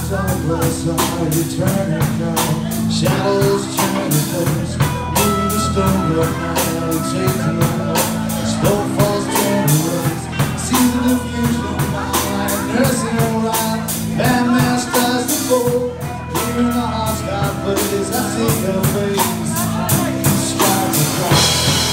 Douglas, are you turning now? Shadows turn to face. Moving the stone of night, taking on. Snowfalls turn to waves. Season of fusion, mind, nursing a line. Batman starts to fall. Here in a hostile place, I see her face. Skies are bright.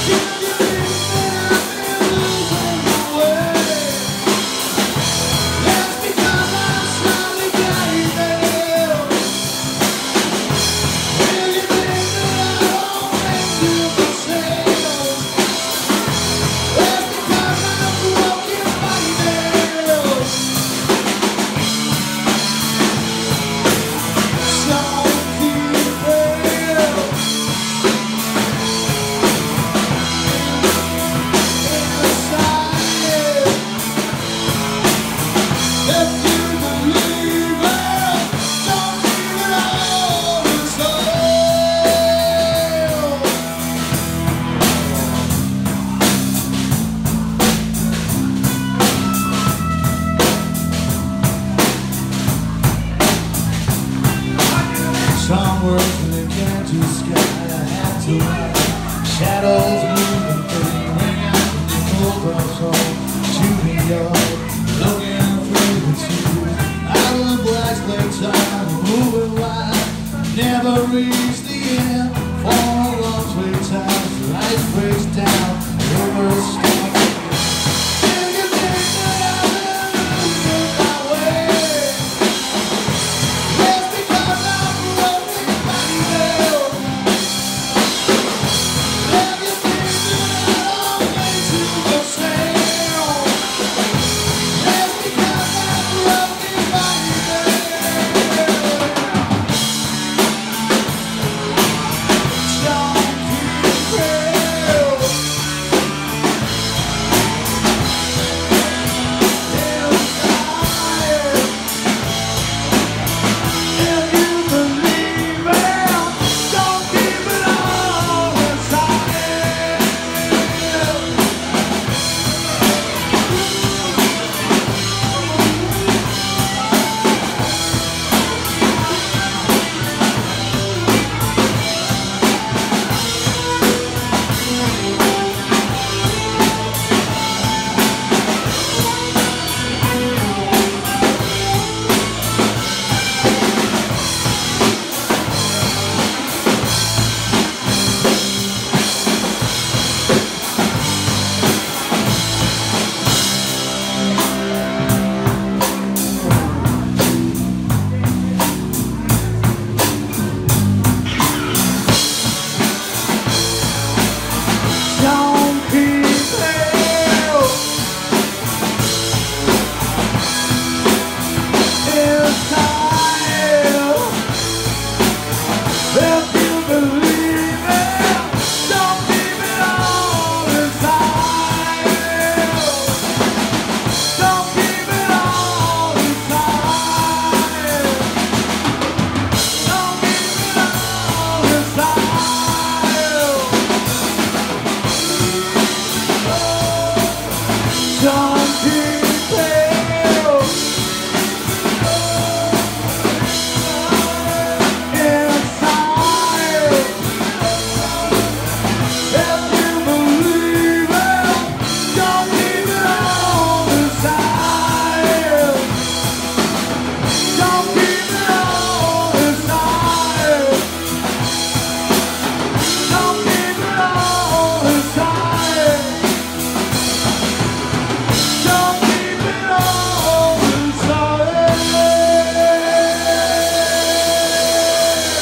Some words when they can't to sky, I have to ride. Shadows moving through, ring out the full brush hole. Shooting yard, looking through the tube. Out of the black slate time, moving wide. Never reach the end, for a long sweet time. The light breaks down, over storm.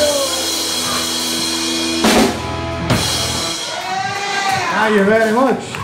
Thank you very much.